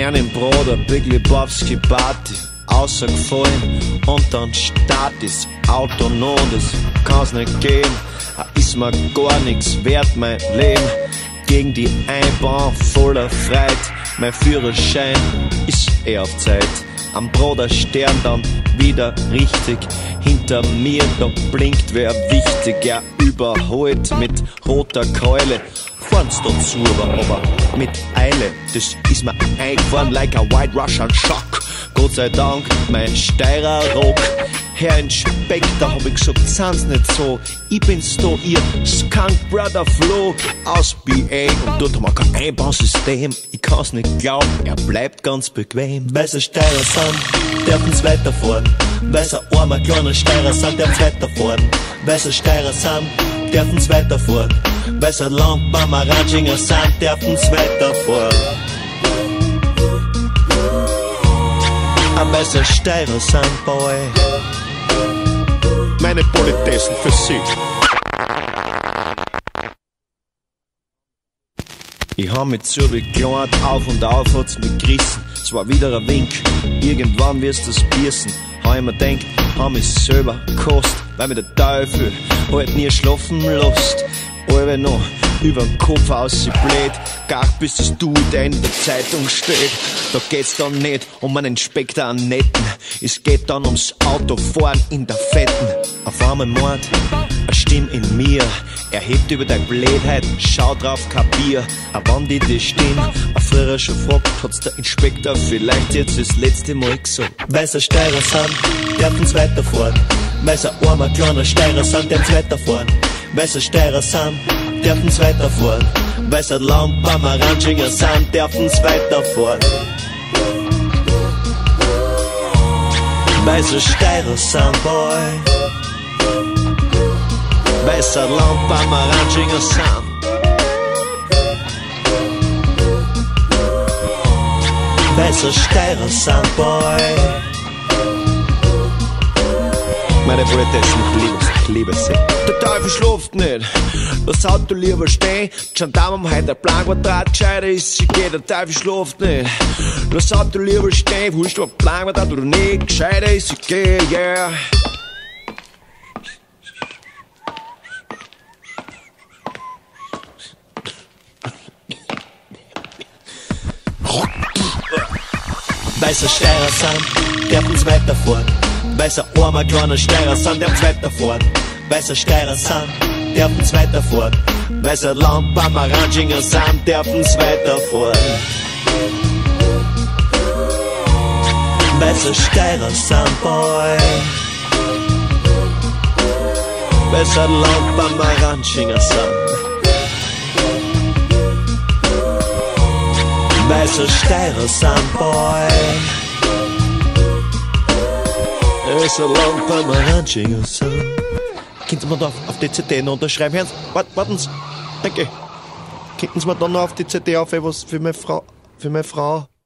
Stern im Brot, ein Big Lebowski Party, außergefallen und dann startet das Auto noch, das kann's nicht geben, ist mir gar nix wert, mein Leben, gegen die Einbahn voller Freude, mein Führerschein ist auf Zeit, am Bruder Stern dann wieder richtig, hinter mir da blinkt wer wichtig, er überholt mit roter Keule, fahren's dazu, aber mit Eile, das ist mir eingefahren like a White Russian Shock, Gott sei Dank mein Steirer Rock, Herr Inspektor, hab ich gesagt, sind's nicht so, ich bin's da, ihr Skunk Brother Flo aus BA und dort haben wir kein Einbahnsystem, ich kann's nicht glauben, er bleibt ganz bequem. Weil's ein Steirer sind, dürfen's weiterfahren, weil's ein armer kleiner Steirer sind, dürfen's weiterfahren, weil's ein Steirer sind, dürfen's weiterfahren, weil's ein Landbaumaranchinger sind, dürfen's weiterfahren. Weil's ein Steirer sind, Boy, meine Politessen für sich. Ich hab mich zurückgelohnt, auf und auf hat's mich gerissen. Es war wieder ein Wink, irgendwann wirst du's biersen. Hab ich mir denkt, hab mich selber gekostet, weil mir der Teufel halt nie schlafen lässt. Alle noch übern Kopf ausgebläht, gar bis das Du in der Zeitung steht. Da geht's dann nicht um einen Inspektor an Netten, es geht dann ums Autofahren in der Fetten. Auf einmal Mord, eine Stimme in mir, erhebt über deine Blödheit, schau drauf, kapier. Aber wenn die Stimme auf früher schon fragt, hat's der Inspektor vielleicht jetzt das letzte Mal gesagt. Weil's ein Steirer sind, dürfen's weiterfahren, weil's ein armer kleiner Steirer sind, dürfen's weiterfahren, weil's ein Steirer sind, dürfen's weiterfahren, weil's ein Landbaumaranchinger sind, dürfen's weiterfahren. Weil's ein Steirer sind, Boy, weil's ein Landbaumaranchinger sind. Weil's ein Steirer sind, Boy. Meine Politessen, ich liebe sie. Der Teufel schläft nicht, das Auto lieber stehen. Die Gendarmen haben heute ein Planquadrat, gescheiter ist sie geht. Der Teufel schläft nicht, das Auto lieber stehen. Wurscht ob Planquadrat oder nicht, gescheiter ist sie geht, yeah. Weil's ein Steirer sind, dürfen's weiterfahren, weil's ein armer kleiner Steirer sind, dürfen's weiterfahren, weil's ein Steirer sind, dürfen's weiterfahren, weil's ein Landbaumaranchinger sind, dürfen's weiterfahren. Weil's ein Steirer sind, Boy, weil's ein Landbaumaranchinger sind. Weil's ein Steirer sind, Boy, weil's ein Landbaumaranchinger sind. Könnten wir da auf die CD noch unterschreiben? Hören Sie, warten Sie, danke. Könnten Sie mir dann noch auf die CD auf, was für meine Frau?